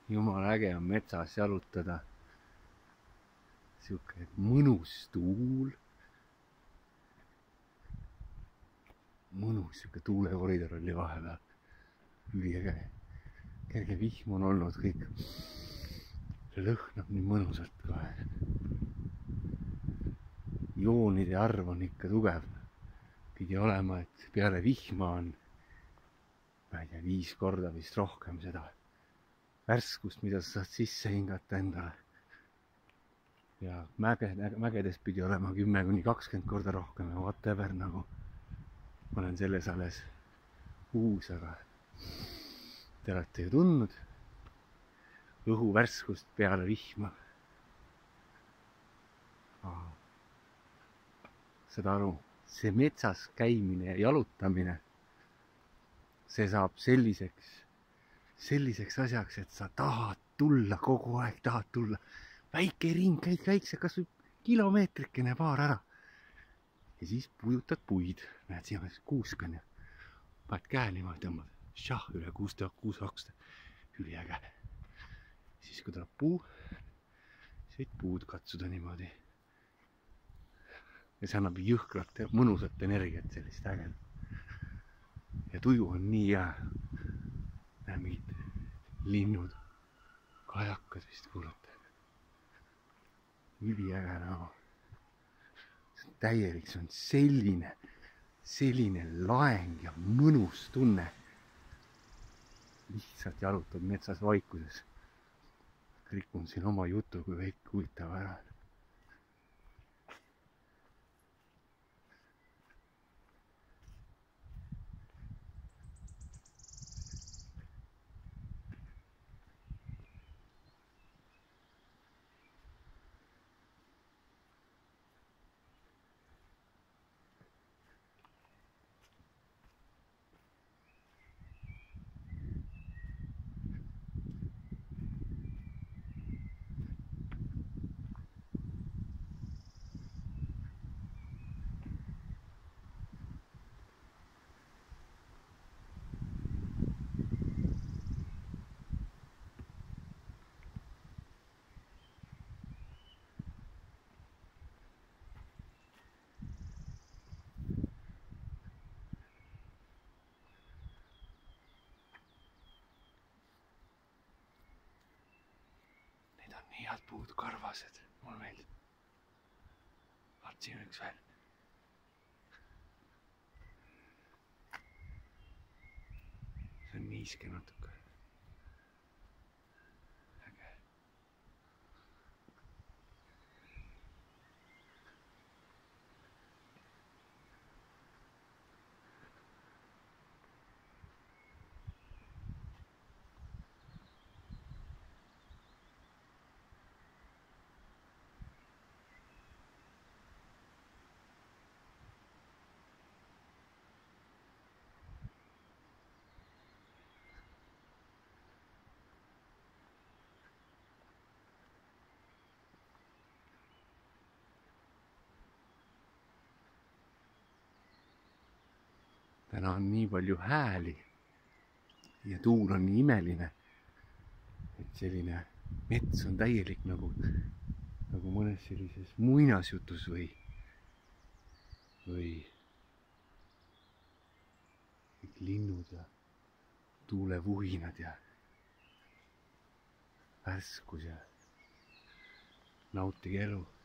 jumala äge on metsas jalutada. Siuke mõnus tuul. Mõnus siuke tuulekoridor oli vahepeal. Üliäge. Kerge vihm on olnud kõik. See lõhnab nii mõnusalt kohe. Joonide arv on ikka tugev. Pidi olema, et peale vihma on, ma ei tea, 5 korda vist rohkem seda värskust, mida sa saad sisse hingata endale. Ja mägedes pidi olema 10–20 korda rohkem ja whatever, nagu ma olen selles alles uus, aga te olete ju tundnud õhu värskust peale vihma. Seda aru, see metsas käimine ja jalutamine, see saab selliseks asjaks, et sa tahad tulla kogu aeg, tahad tulla. Väike ring, käid väikse, kas või kilomeetrikene paar ära. Ja siis pujutad puid. Näed, siin on kuusk on ja paned käe niimoodi, tõmbad šah üle kuusakste. Üliäge. Siis kui tuleb puu, siis võid puud katsuda niimoodi. Ja see annab jõhkralt ja mõnusat energiat, sellist äged. Ja tuju on nii hea. Näe mingid linnud, kajakad vist kuulata. Üliäge nagu. See on täielik, see on selline laeng ja mõnus tunne. Lihtsalt jalutad metsas vaikuses. Rikun siin oma jutu, kui kõik huvitav ära. Nii head puud, karvased, mul meeldib. Vaat siin üks veel. See on niiske natuke. Äge. Täna on nii palju hääli ja tuul on nii imeline, et selline mets on täielik nagu mõnes sellises muinasjutus või linnud ja tuulevuhinad ja värskus ja nautige elu.